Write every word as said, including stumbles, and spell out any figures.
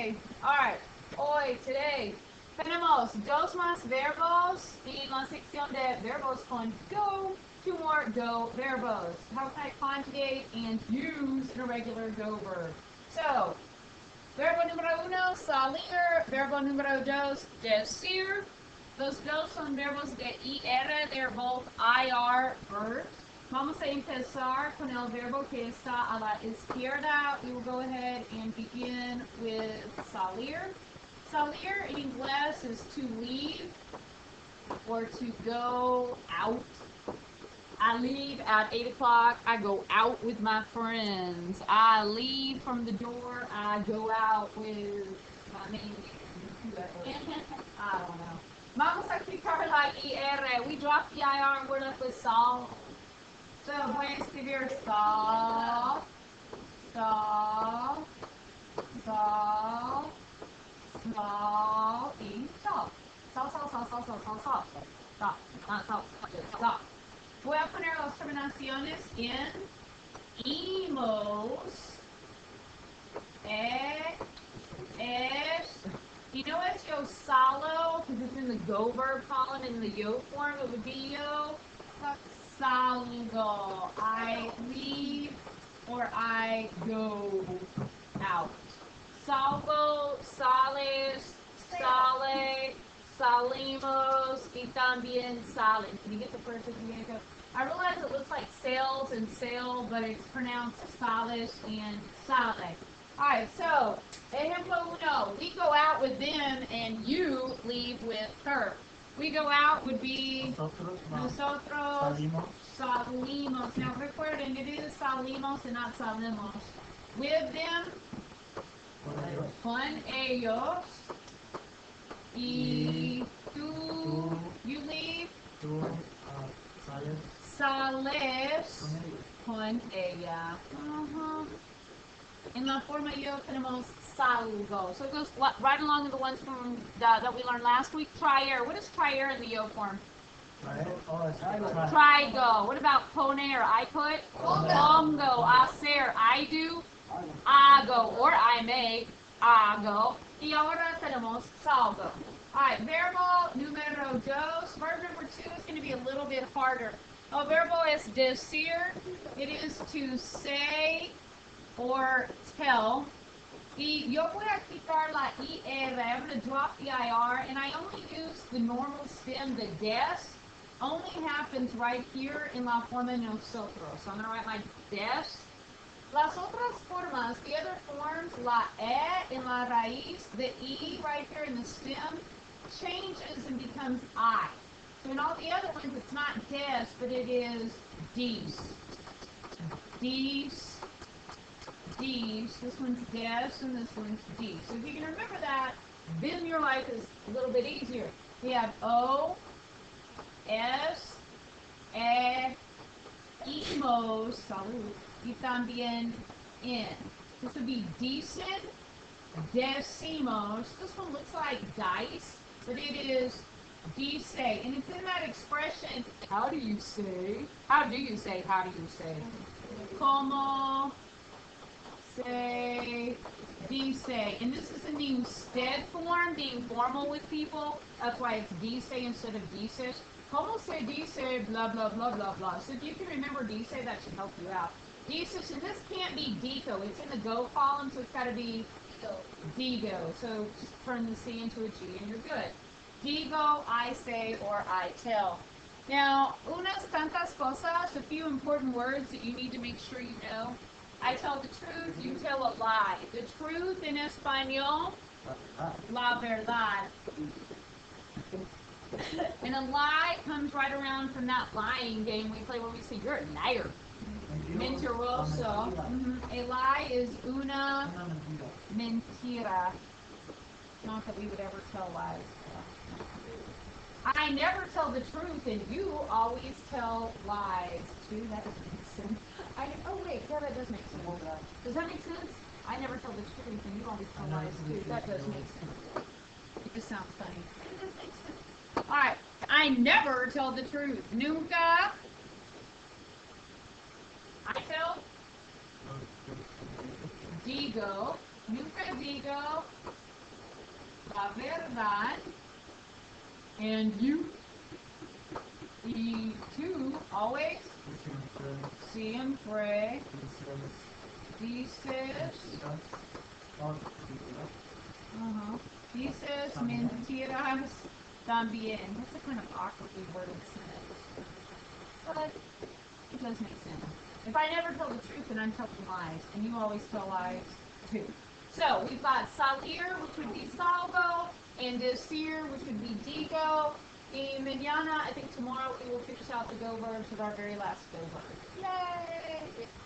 Okay. Alright. Hoy, today, tenemos dos más verbos en la sección de verbos con go. Two more go verbos. How can I conjugate and use an irregular go verb? So, verbo número uno, salir. Verbo número dos, decir. Los dos son verbos de ir. They're both I R verbs. Vamos a empezar con el verbo que está a la izquierda. We will go ahead and begin with salir. Salir in inglés is to leave or to go out. I leave at eight o'clock. I go out with my friends. I leave from the door. I go out with my main I don't know. Vamos a quitar la I R. We drop the I R and we're left with sal. So voy a escribir sal, sal, sal, sal y sal. Sal, sal, sal, sal, sal, sal, sal. Sal, not sal, sal. Voy a poner las terminaciones en imos, e, es. You know it's yo salo because it's in the go verb column in the yo form. It would be yo. Salgo. I leave or I go out. Salgo, sales, sale, salimos, y también salen. Can you get the first Diego? I realize it looks like sales and sale, but it's pronounced sales and sale. Alright, so, ejemplo uno, we go out with them and you leave with her. We go out would be Nosotros, nosotros salimos. salimos. Now recuerden, it is salimos and not salimos. With them, Con ellos. con ellos. Y tú, Tú. you leave, Tú ah, sales sales con ellos. con ella. Uh-huh. En la forma yo tenemos salgo. So it goes right along with the ones from the, that we learned last week. Trier. What is trier in the yo form? Traer. Oh, es traer. Trigo. What about poner? I put. Pongo. Hacer. I do. Hago. Or I make. Hago. Y ahora tenemos salgo. Alright, verbo número dos. Verb number two is going to be a little bit harder. El verbo es decir. It is to say or tell. Y yo voy a quitar la I R. I'm going to drop the I R, and I only use the normal stem, the des. Only happens right here in la forma nosotros. So I'm going to write my des. Las otras formas, the other forms, la E in la raíz, the E right here in the stem, changes and becomes I. So in all the other ones, it's not des, but it is dis. Dis. Dis. This one's des and this one's dis. So if you can remember that, then your life is a little bit easier. We have O, S, E, imos, salud, y también in. This would be decent, decimos. This one looks like dice, but it is dice. And it's in that expression, how do you say? How do you say, how do you say? Como say, dice. And this is in the instead form, being formal with people. That's why it's dice instead of dices. Como se dice, blah, blah, blah, blah, blah. So if you can remember dice, that should help you out. Dices, and this can't be dico. It's in the go column, so it's got to be digo. So just turn the C into a G, and you're good. Digo, I say, or I tell. Now, unas tantas cosas, a few important words that you need to make sure you know. I tell the truth, you tell a lie. The truth in Espanol, la verdad. And a lie comes right around from that lying game we play where we say, you're a liar. Mentiroso. Mm-hmm. A lie is una mentira. Not that we would ever tell lies. I never tell the truth, and you always tell lies. True, that doesn't make sense. I, oh wait, yeah, that does make sense. Does that make sense? I never tell the truth, and you always tell lies too. That does make sense. It just sounds funny. It does make sense. All right, I never tell the truth. Nunca. I tell. Digo. nunca digo la verdad, and you, y tú, always, siempre, dices, uh-huh, dices mentiras también. That's a kind of awkwardly worded sentence, but it does make sense. If I never tell the truth, then I'm telling lies, and you always tell lies too. So we've got salir, which would be salvo, and decir, which would be digo. Y mañana, I think tomorrow, we will finish out the go verbs with our very last go verb. Yay!